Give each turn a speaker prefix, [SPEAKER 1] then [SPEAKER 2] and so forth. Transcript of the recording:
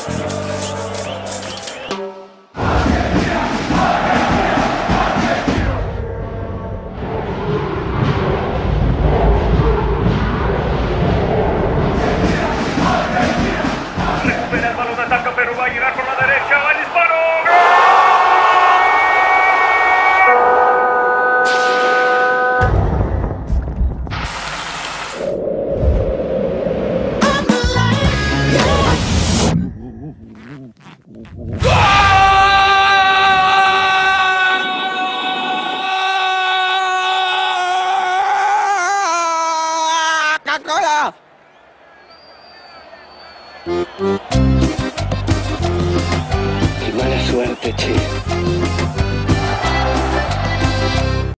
[SPEAKER 1] Recupera el balón, ataca, pero va a llegar por la derecha. ¡Va el disparo!
[SPEAKER 2] ¡Coca-Cola!
[SPEAKER 3] Qué mala suerte, che.